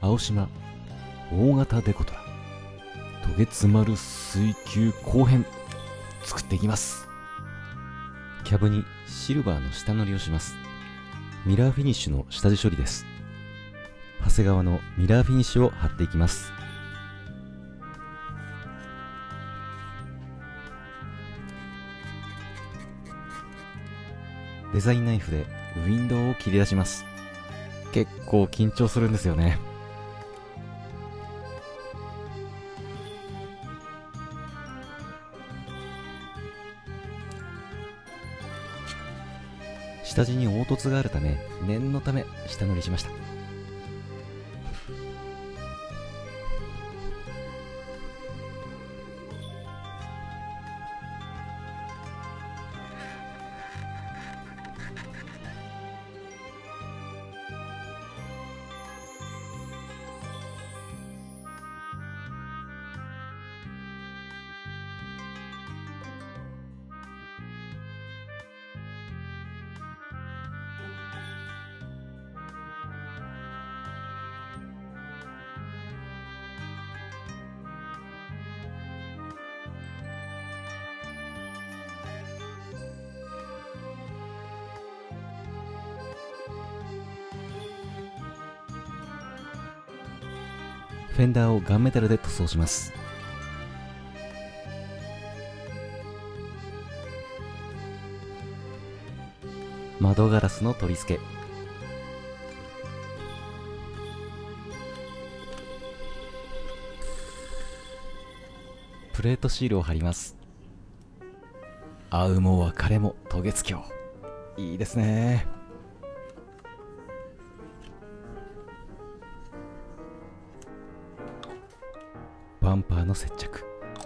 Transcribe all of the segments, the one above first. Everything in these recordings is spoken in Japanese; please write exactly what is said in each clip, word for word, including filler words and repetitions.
青島大型デコトラトゲツ丸水球後編作っていきます。キャブにシルバーの下塗りをします。ミラーフィニッシュの下地処理です。長谷川のミラーフィニッシュを貼っていきます。デザインナイフでウィンドウを切り出します。結構緊張するんですよね。下地に凹凸があるため念のため下塗りしました。フェンダーをガンメタルで塗装します。窓ガラスの取り付け、プレートシールを貼ります。会うも別れも渡月橋、いいですね。バンパーの接着、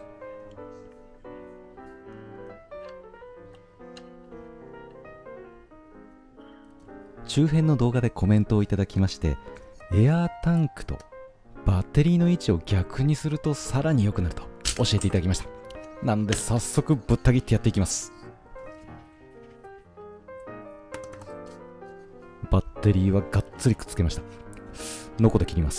中編の動画でコメントをいただきまして、エアータンクとバッテリーの位置を逆にするとさらに良くなると教えていただきました。なので早速ぶった切ってやっていきます。バッテリーはがっつりくっつけました。ノコで切ります。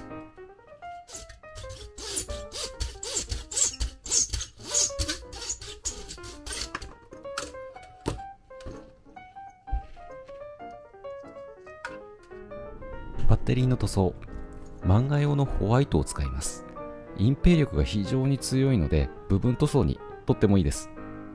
バッテリーの塗装、漫画用のホワイトを使います。隠蔽力が非常に強いので部分塗装にとってもいいです。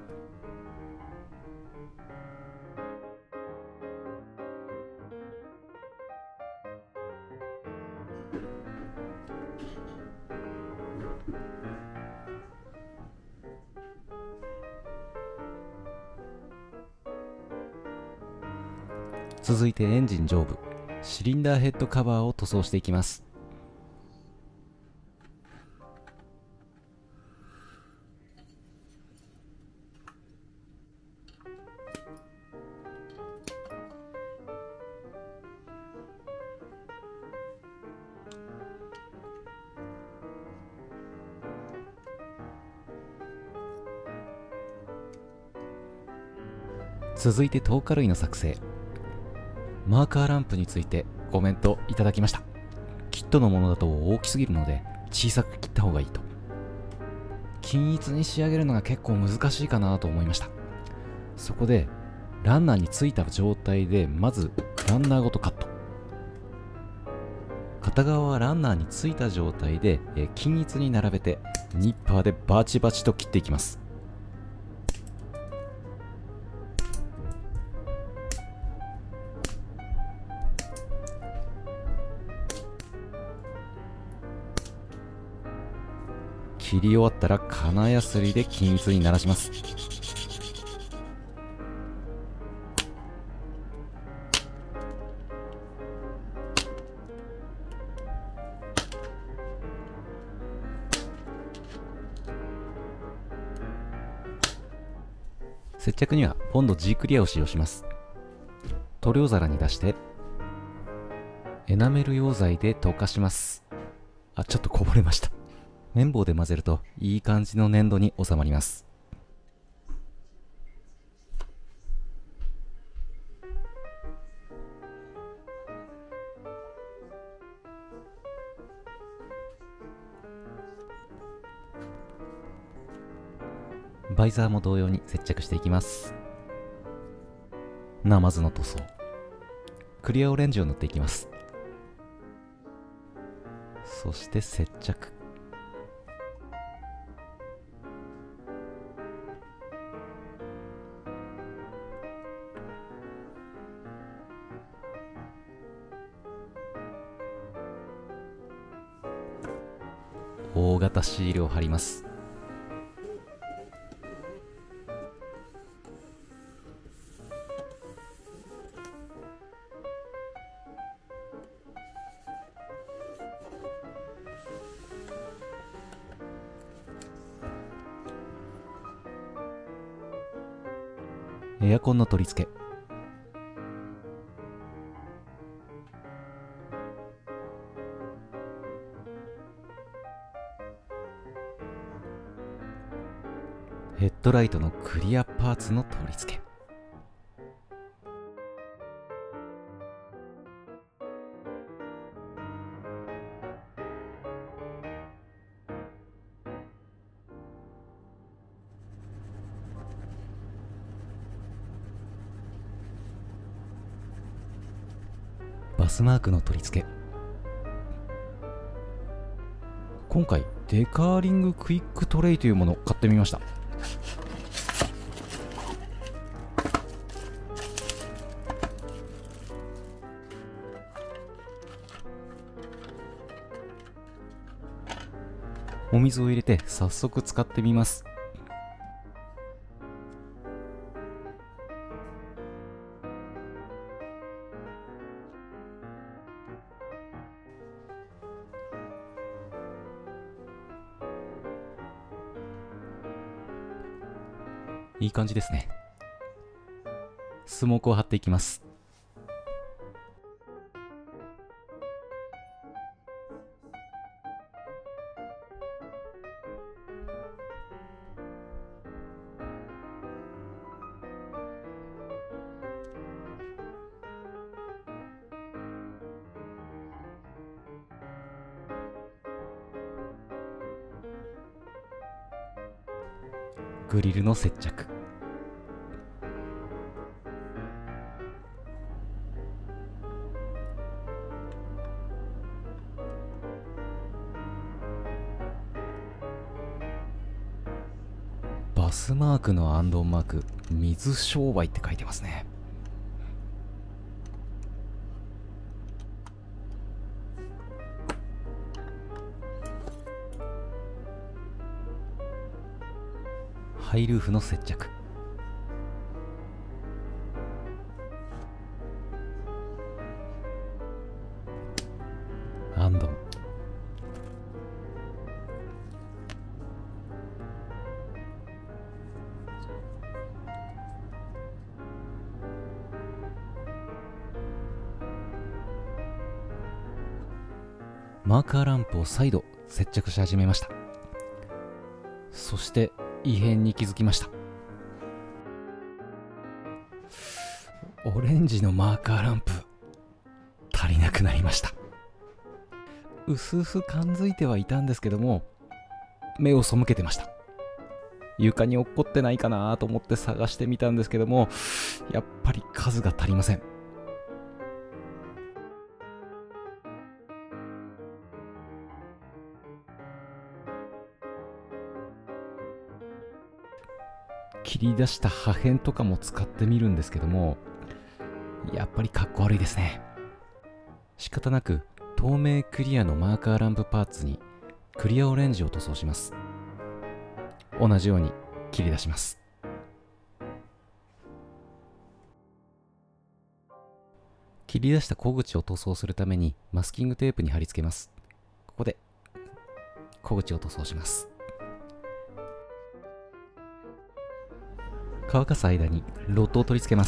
続いてエンジン上部、シリンダーヘッドカバーを塗装していきます。続いて透過類の作成、マーカーランプについてコメントいただきました。キットのものだと大きすぎるので小さく切った方がいいと。均一に仕上げるのが結構難しいかなと思いました。そこでランナーについた状態でまずランナーごとカット、片側はランナーについた状態でえ均一に並べてニッパーでバチバチと切っていきます。切り終わったら金やすりで均一にならします。接着にはボンド G クリアを使用します。塗料皿に出してエナメル溶剤で溶かします。あ、ちょっとこぼれました。綿棒で混ぜるといい感じの粘土に収まります。 バイザーも同様に接着していきます。ナマズの塗装、クリアオレンジを塗っていきます。そして接着。大型シールを貼ります。エアコンの取り付け。ヘッドライトのクリアパーツの取り付け。バスマークの取り付け。今回デカーリングクイックトレイというものを買ってみました。お水を入れて早速使ってみます。いい感じですね。スモークを貼っていきます。グリルの接着。バスマークのアンドンマーク、水商売って書いてますね。ハイルーフの接着。アンドン。マーカーランプを再度接着し始めました。そして異変に気づきました。オレンジのマーカーランプ足りなくなりました。うすうす感づいてはいたんですけども、目を背けてました。床に落っこってないかなと思って探してみたんですけども、やっぱり数が足りません。切り出した破片とかも使ってみるんですけども、やっぱりかっこ悪いですね。仕方なく透明クリアのマーカーランプパーツにクリアオレンジを塗装します。同じように切り出します。切り出した小口を塗装するためにマスキングテープに貼り付けます。ここで小口を塗装します。乾かす間にロッドを取り付けます。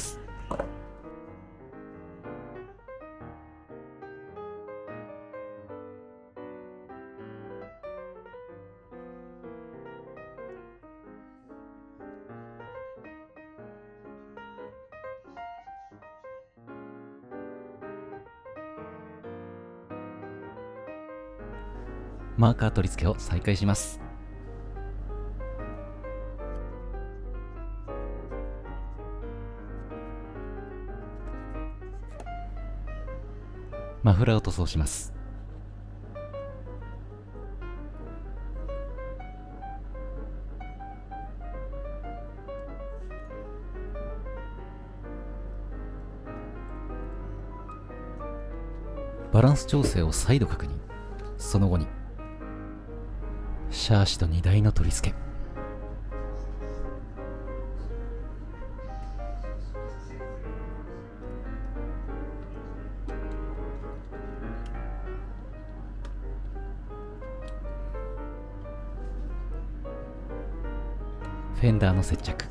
マーカー取り付けを再開します。 マフラーを塗装します。バランス調整を再度確認。その後にシャーシと荷台の取り付け。フェンダーの接着。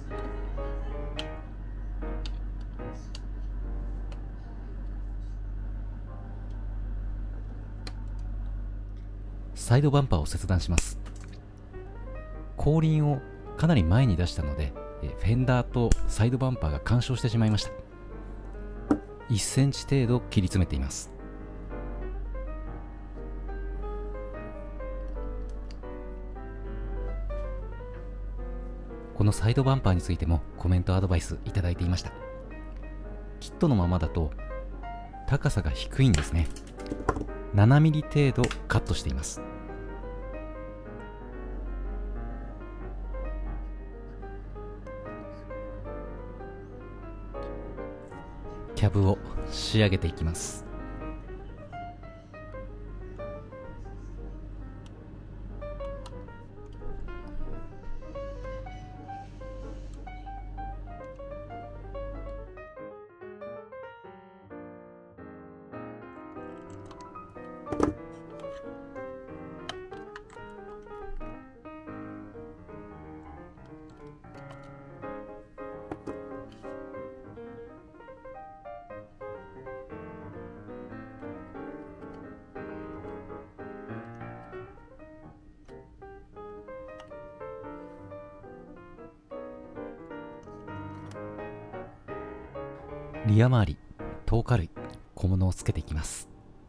サイドバンパーを切断します。後輪をかなり前に出したので、フェンダーとサイドバンパーが干渉してしまいました。いっセンチ程度切り詰めています。このサイドバンパーについてもコメントアドバイスいただいていました。キットのままだと高さが低いんですね。ななミリ程度カットしています。キャブを仕上げていきます。リア周り、透過類、小物をつけていきます。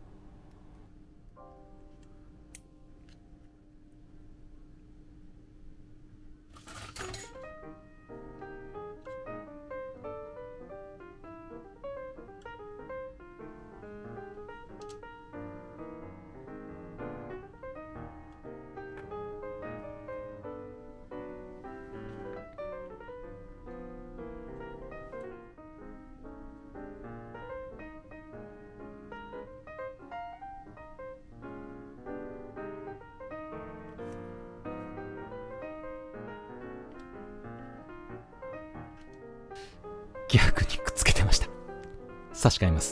逆にくっつけてました。差し替えます。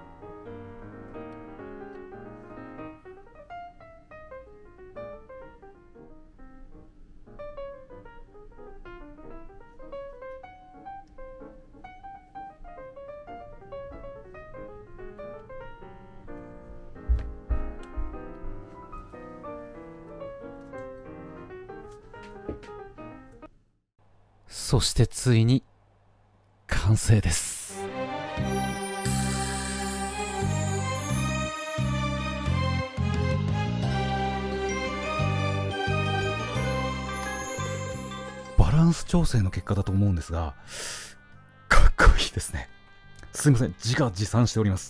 そしてついに完成です。バランス調整の結果だと思うんですが、かっこいいですね。すいません、自画自賛しております。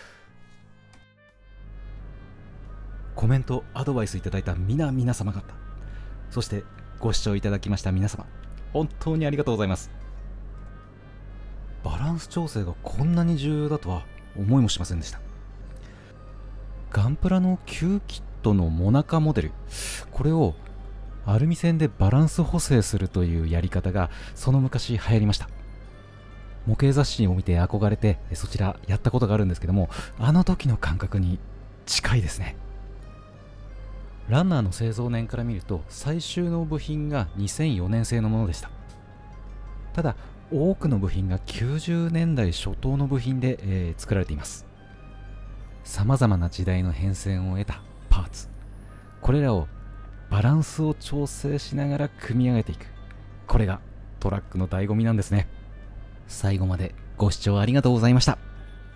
コメントアドバイスいただいた皆皆様方、そしてご視聴いただきました皆様、本当にありがとうございます。バランス調整がこんなに重要だとは思いもしませんでした。ガンプラの旧キットのモナカモデル、これをアルミ線でバランス補正するというやり方がその昔流行りました。模型雑誌を見て憧れてそちらやったことがあるんですけども、あの時の感覚に近いですね。ランナーの製造年から見ると最終の部品がにせんよねん製のものでした。ただ多くの部品がきゅうじゅうねんだい初頭の部品で、えー、作られています。さまざまな時代の変遷を得たパーツ、これらをバランスを調整しながら組み上げていく、これがトラックの醍醐味なんですね。最後までご視聴ありがとうございました。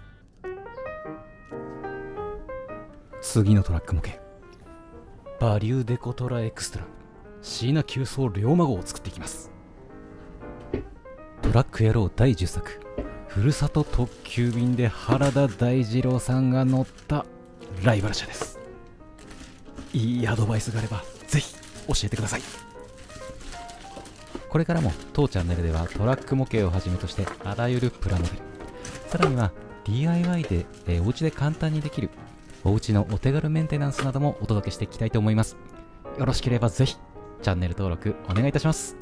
次のトラック模型、バリューデコトラエクストラ椎名急走龍馬号を作っていきます。トラック野郎だいじゅっさく、 ふるさと特急便で原田大二郎さんが乗ったライバル車です。いいアドバイスがあればぜひ教えてください。これからも当チャンネルではトラック模型をはじめとしてあらゆるプラモデル、さらには ディーアイワイ で、えー、お家で簡単にできるお家のお手軽メンテナンスなどもお届けしていきたいと思います。よろしければぜひチャンネル登録お願いいたします。